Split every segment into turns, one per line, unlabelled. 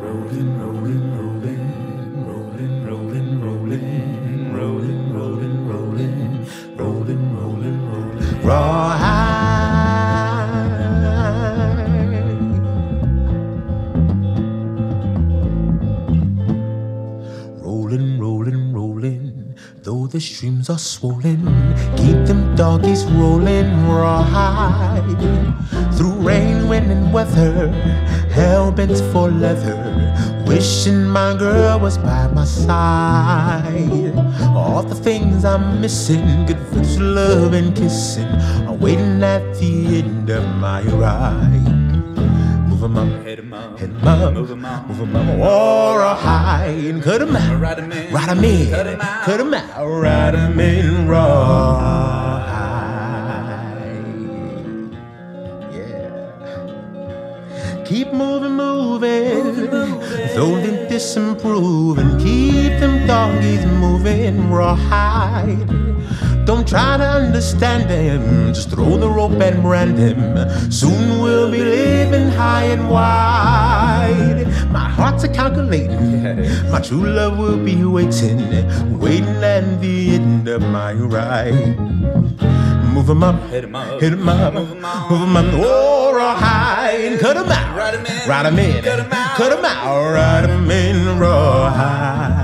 The streams are swollen, keep them doggies rolling rawhide. Through rain, wind and weather, hell-bent for leather, wishing my girl was by my side. All the things I'm missing, good friends, love and kissing, are waiting at the end of my ride. Move 'em up,
hit 'em up,
hit 'em up,
move 'em up,
move 'em up, or a hide. Cut 'em out,
ride 'em in,
ride 'em in,
cut 'em out,
cut 'em out, ride 'em in raw hide. Yeah. Keep moving, moving, though they disimproving. Keep them doggies moving raw hide. Don't try to understand them, just throw the rope and brand him. Soon we'll be living high and wide. My heart's a calculating, my true love will be waiting, waiting at the end of my ride. Move 'em up,
hit 'em up,
hit 'em up,
move 'em up,
move 'em up, or a hide. Cut 'em out,
ride 'em in,
ride 'em in,
cut 'em out,
cut 'em out, ride 'em in raw hide.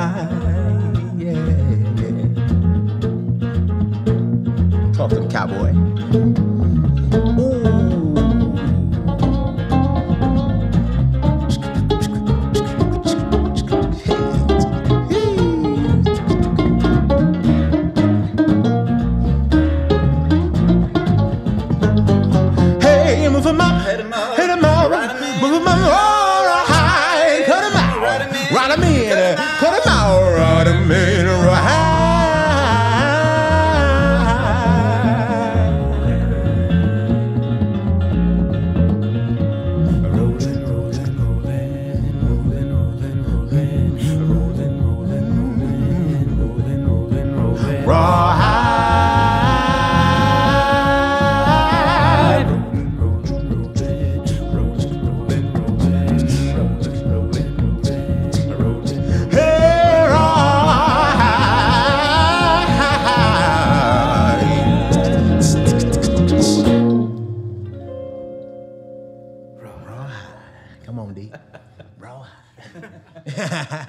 Talk to the cowboy. Hey, move 'em up,
hit 'em up,
hit 'em up,
ride 'em in,
move 'em up, all right, cut 'em out,
ride 'em in,
ride 'em in, cut 'em out, ride 'em in, right. Come on, D. Rawhide.